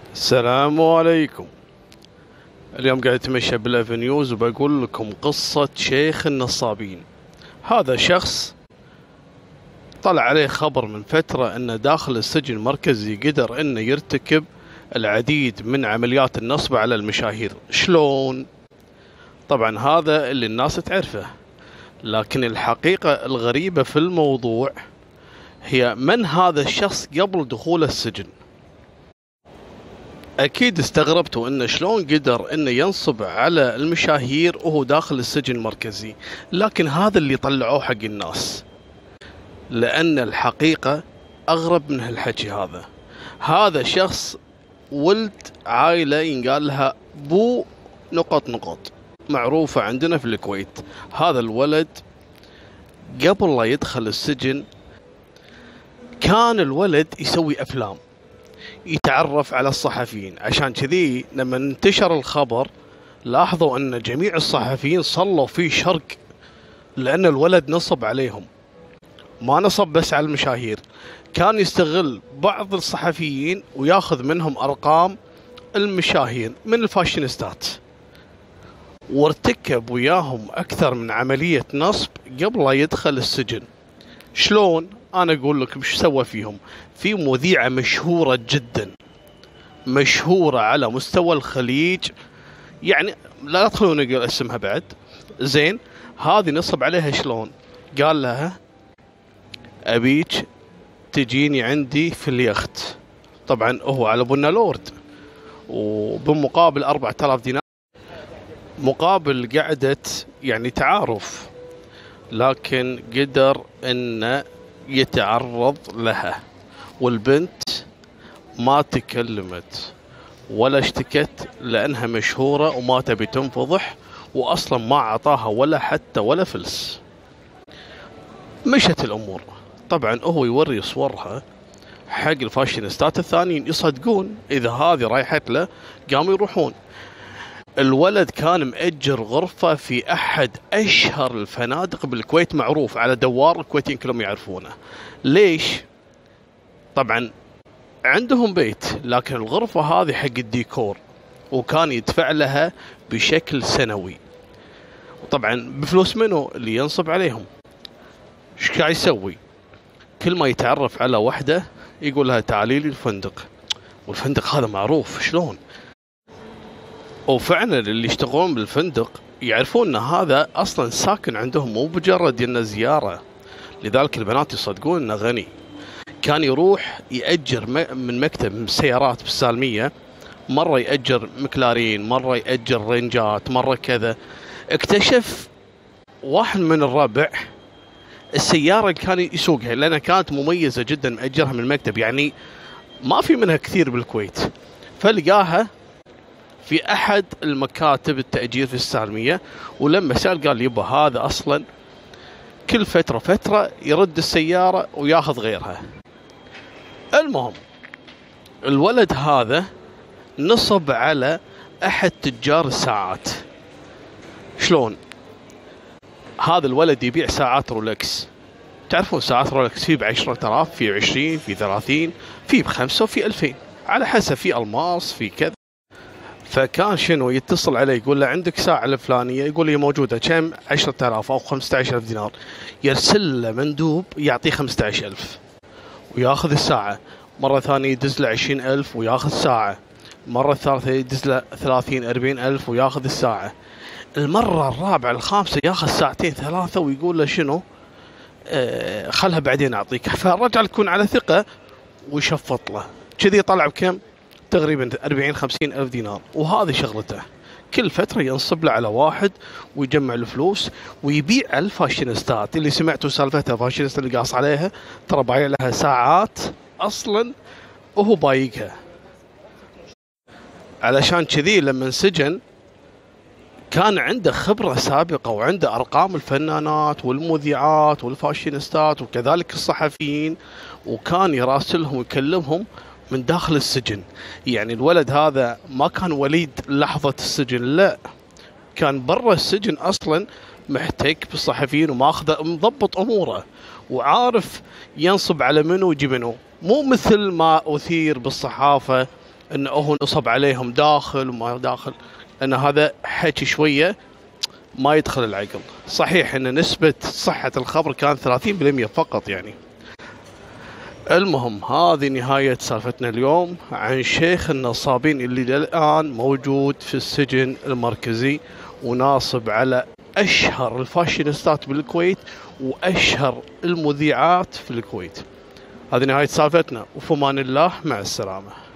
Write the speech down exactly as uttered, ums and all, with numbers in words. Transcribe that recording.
السلام عليكم. اليوم قاعد اتمشى بالافنيوز وبقول لكم قصة شيخ النصابين. هذا شخص طلع عليه خبر من فترة انه داخل السجن المركزي قدر انه يرتكب العديد من عمليات النصب على المشاهير. شلون؟ طبعا هذا اللي الناس تعرفه، لكن الحقيقة الغريبة في الموضوع هي من هذا الشخص قبل دخول السجن. أكيد استغربتوا إنه شلون قدر إنه ينصب على المشاهير وهو داخل السجن المركزي، لكن هذا اللي طلعوه حق الناس، لأن الحقيقة أغرب من هالحكي. هذا هذا شخص ولد عائلة ينقال لها بو نقط نقط معروفة عندنا في الكويت. هذا الولد قبل لا يدخل السجن كان الولد يسوي أفلام، يتعرف على الصحفيين. عشان كذي لما انتشر الخبر لاحظوا ان جميع الصحفيين صلوا فيه شرق، لان الولد نصب عليهم. ما نصب بس على المشاهير، كان يستغل بعض الصحفيين وياخذ منهم ارقام المشاهير من الفاشينيستات، وارتكب وياهم اكثر من عملية نصب قبل لا يدخل السجن. شلون؟ انا اقول لكم ايش سوى فيهم. في مذيعة مشهورة جدا، مشهورة على مستوى الخليج، يعني لا تدخلون نقول اسمها بعد. زين، هذه نصب عليها شلون؟ قال لها ابيك تجيني عندي في اليخت. طبعا هو على بنا لورد، وبمقابل أربعة آلاف دينار مقابل قعدة يعني تعارف، لكن قدر انه يتعرض لها، والبنت ما تكلمت ولا اشتكت لأنها مشهورة وما تبي تنفضح، وأصلا ما عطاها ولا حتى ولا فلس. مشت الأمور. طبعا هو يوري صورها حق الفاشينيستات الثانيين يصدقون إذا هذه رايحت له، قاموا يروحون. الولد كان مأجر غرفة في أحد أشهر الفنادق بالكويت، معروف على دوار الكويتيين كلهم يعرفونه. ليش؟ طبعا عندهم بيت، لكن الغرفة هذه حق الديكور، وكان يدفع لها بشكل سنوي. طبعا بفلوس منه اللي ينصب عليهم. ايش قاعد يسوي؟ كل ما يتعرف على وحدة يقول لها تعالي لي الفندق، والفندق هذا معروف. شلون؟ وفعلا اللي يشتغلون بالفندق يعرفون ان هذا اصلا ساكن عندهم، مو بمجرد انه زيارة. لذلك البنات يصدقون انه غني. كان يروح يأجر من مكتب من السيارات بالسالمية، مرة يأجر مكلارين، مرة يأجر رينجات، مرة كذا. اكتشف واحد من الربع السيارة اللي كان يسوقها، لأنها كانت مميزة جدا، مأجرها من المكتب، يعني ما في منها كثير بالكويت. فلقاها في أحد المكاتب التأجير في السالمية، ولما سأل قال يبا هذا أصلا كل فترة فترة يرد السيارة وياخذ غيرها. المهم الولد هذا نصب على أحد تجار الساعات. شلون؟ هذا الولد يبيع ساعات رولكس. تعرفون ساعات رولكس في بعشرة آلاف، في عشرين، في ثلاثين، في بخمسة، وفي ألفين، على حسب، في ألماس، في كذا. فكان شنو يتصل عليه يقول له عندك ساعة الفلانية، يقول لي موجودة، كم؟ عشرة آلاف أو خمسة عشر ألف دينار. يرسل له مندوب يعطيه خمسة عشر ألف وياخذ الساعة. مرة ثانية يدز له عشرين ألف وياخذ ساعة. مرة ثالثة يدز له ثلاثين أربعين ألف وياخذ الساعة. المرة الرابعة الخامسة ياخذ ساعتين ثلاثة ويقول له شنو؟ آه خلها بعدين أعطيك. فالرجل يكون على ثقة ويشفط له كذي. طلع بكم؟ تقريبا أربعين خمسين ألف دينار. وهذه شغلته، كل فترة ينصب له على واحد ويجمع الفلوس ويبيع الفاشينيستات. اللي سمعتوا سالفتها فاشينيستا اللي قاص عليها، ترى بايع لها ساعات أصلا وهو بايقها. علشان كذي لما انسجن كان عنده خبرة سابقة، وعنده أرقام الفنانات والمذيعات والفاشينيستات وكذلك الصحفيين، وكان يراسلهم ويكلمهم من داخل السجن. يعني الولد هذا ما كان وليد لحظة السجن، لا، كان برا السجن أصلا محتك بالصحفيين وماخذ مضبط أموره، وعارف ينصب على منو ويجي منو. مو مثل ما أثير بالصحافة انه هو نصب عليهم داخل وما داخل، لان هذا حكي شويه ما يدخل العقل. صحيح ان نسبه صحه الخبر كان ثلاثين بالمئة فقط يعني. المهم هذه نهايه سالفتنا اليوم عن شيخ النصابين اللي للان موجود في السجن المركزي وناصب على اشهر الفاشينيستات بالكويت واشهر المذيعات في الكويت. هذه نهايه سالفتنا، وفي امان الله، مع السلامه.